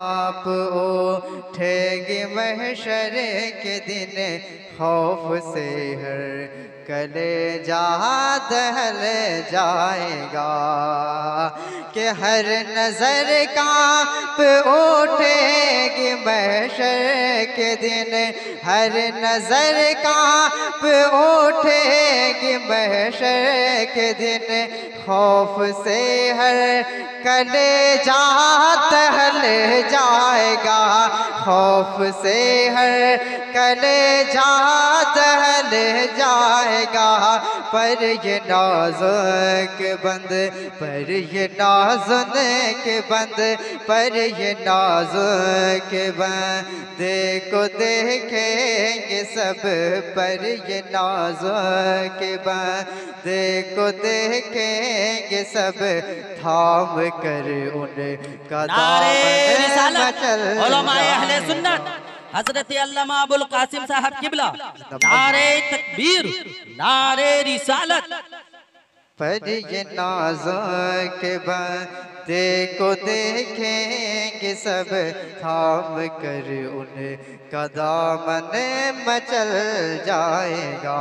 आप उठेगी महशर के दिन, खौफ से हर कलेजा दहल जाएगा। कि हर नजर कांप उठेगी महशर के दिन, हर नजर कांप उठेगी महशर के दिन, खौफ से हर कलेजा दहल जाएगा। खौफ से हर कलेजा दहल जाएगा। पर ये नाज़ुक बंद, पर ये नाज़ुक बंद, पर ये नाज़ुक बंदे को देखेंगे सब, पर ये नाज़ुक बंदे को देखेंगे सब, थाम कर उनका दामन मचल उलमाए अहले सुन्नत हजरत अल्लामा अबुल कासिम साहब किबला, नारे तकबीर, नारे रिसालत। पर ये नाज़ुक बंदे को देखेंगे सब, थाम कर उनका दामन मचल जाएगा।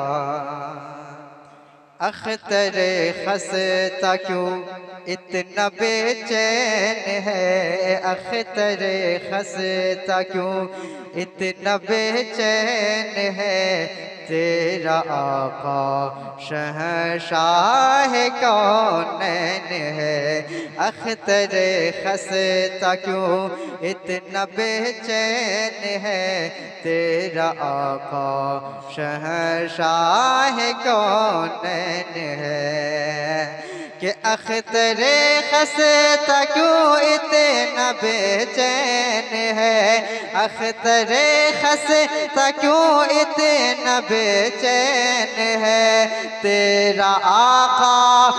अख्तर खस्ता क्यों इतना बेचैन है, अख्तर खस्ता क्यों इतना बेचैन है, तेरा आका शहंशाह कौनैन है। अख्तर खस्ता क्यों इतना बेचैन है, तेरा आका शहंशाह कौनैन है। कि अख्तर खस्ता क्यों इतना बेचैन है, अख्तर खस्ता क्यों इतना बेचैन है, तेरा आका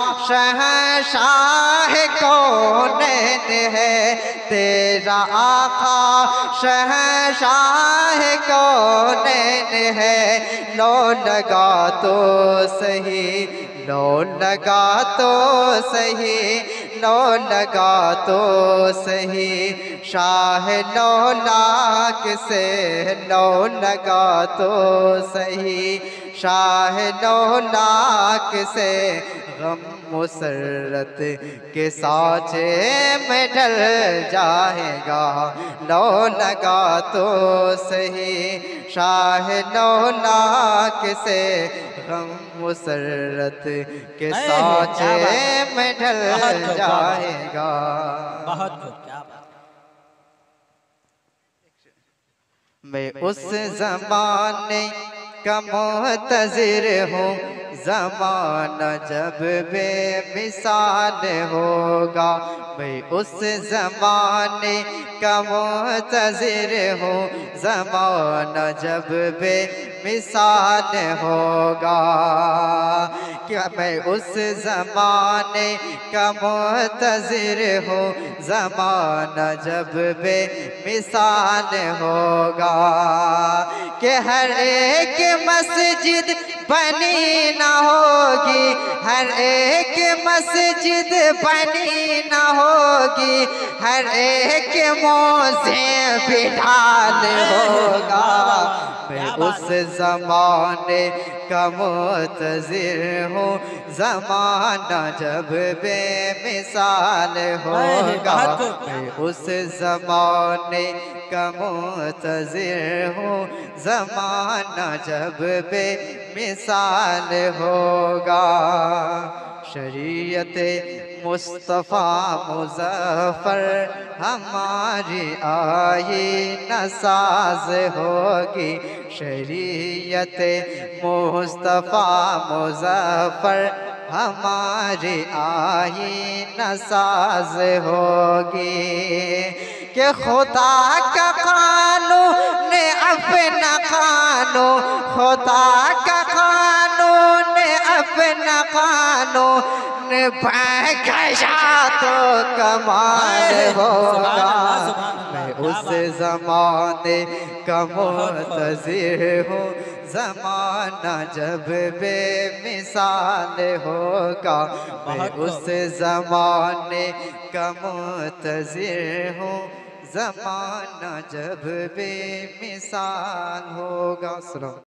शहंशाह कौनैन है, तेरा आका शहंशाह कौनैन है। लो लगा तो सही, लो लगा तो सही, लो लगा तो सही, शाह लौलाक से, लो लगा तो सही, शाह लौलाक से, गम मुसर्रत के साँचे में ढल जाएगा। लो लगा तो सही, शाह लौलाक से, गम मुसर्रत के साँचे में ढल जाएगा। बहुत खूब, क्या बात। मैं उस ज़माने का मुंतज़िर हूँ, ज़माना जब बेमिसाल होगा। मैं उस ज़माने का मुंतज़िर हूँ, ज़माना जब बेमिसाल होगा। क्या मैं उस ज़माने का मुंतज़िर हूँ, ज़माना जब बेमिसाल होगा। कि हर एक मस्जिद बनी ना होगी, हर एक मस्जिद बनी ना होगी, हर एक मौज़े बिलाल होगा। मैं उस ज़माने का मुंतज़िर हूँ, ज़माना जब बेमिसाल होगा। मैं उस ज़माने का मुंतज़िर हूँ, ज़माना जब बेमिसाल होगा। शरीयत मुस्तफ़ा मुज़फ़्फ़र हमारी आईना साज़ होगी। शरीयत मुस्तफ़ा मुज़फ़्फ़र हमारी आईना साज़ होगी। कि खुदा का कानून अपना कानून, खुदा का कानून अपना कानून गया तो कमाल होगा। मैं उस ज़माने का मुंतज़िर हूँ, ज़माना जब बेमिसाल होगा। मैं उस ज़माने का मुंतज़िर हूँ, जमाना जब बेमिसाल होगा।